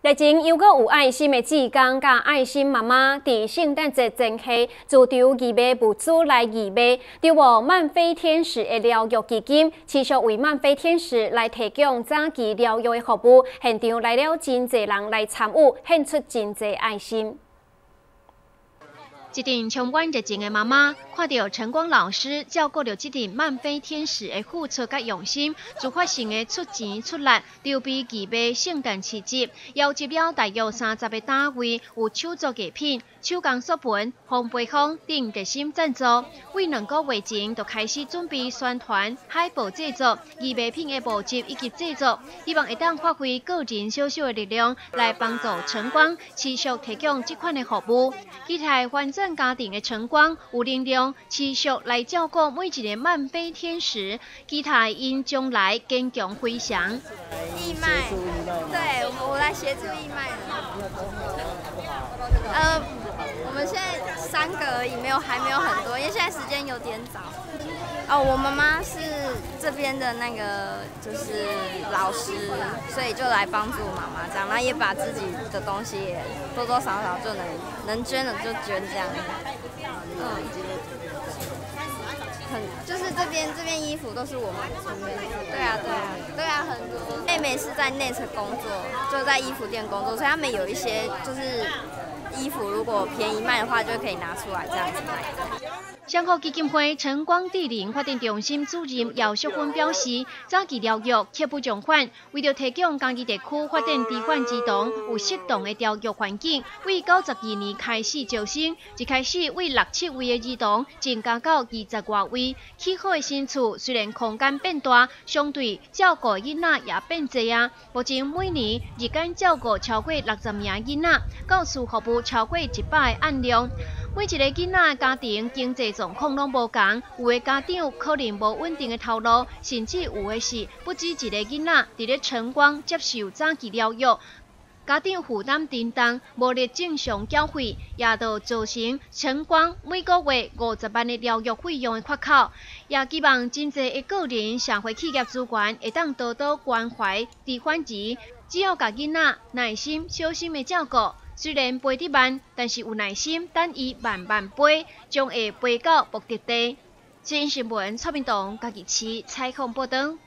日前，又搁有爱心的志工甲爱心妈妈伫圣诞节前夕自筹义卖物资来义卖，着无慢飞天使的疗愈基金，持续为慢飞天使来提供早期疗愈的服务。现场来了真侪人来参与，献出真侪爱心。 一阵充满热情的妈妈，看到晨光老师照顾着这阵慢飞天使的付出甲用心，自发性的出钱出力，筹备义卖圣诞市集，邀集了大约30个单位，有手作艺品、手工作品、烘焙坊等热心赞助。为2个月前就开始准备宣传、海报制作、义卖品的募集以及制作，希望会当发挥个人小小的力量，来帮助晨光持续提供这款的服务。期待完整 家庭的晨光有能量持续来照顾每一个慢飞天使，期待因将来坚强飞翔。 义卖，对，我来协助义卖的。我们现在3个而已，还没有很多，因为现在时间有点早。我妈妈是这边的那个就是老师，所以就来帮助妈妈这样，然后也把自己的东西也多多少少就能捐的就捐这样。就是这边衣服都是我们准备的。对啊，很多。妹妹是在内侧工作，就在衣服店工作，所以他们有一些就是衣服，如果便宜卖的话，就可以拿出来这样子卖。 香港基金会晨光智能发展中心主任姚淑芬表示，早期疗愈刻不容缓，为了提供家己地区发展低管儿童有适当的疗愈环境，为92年开始招生，一开始为6、7位的儿童增加到20外位。起好的新厝虽然空间变大，相对照顾囡仔也变多啊。目前每年日间照顾超过60名囡仔，教师服务超过100个案量。 每一个囡仔家庭经济状况拢无同，有的家长可能无稳定的头路，甚至有的是不止一个囡仔伫咧晨光接受早期疗愈，家长负担沉重，无力正常缴费，也就造成晨光每个月50万的疗愈费用的缺口。也希望真侪的个人、社会企业资源会当多多关怀低反值，只要甲囡仔耐心、小心的照顾。 虽然飞得慢，但是有耐心，等伊慢慢飞，将会飞到目的地。新闻蔡明东家己市采访报道。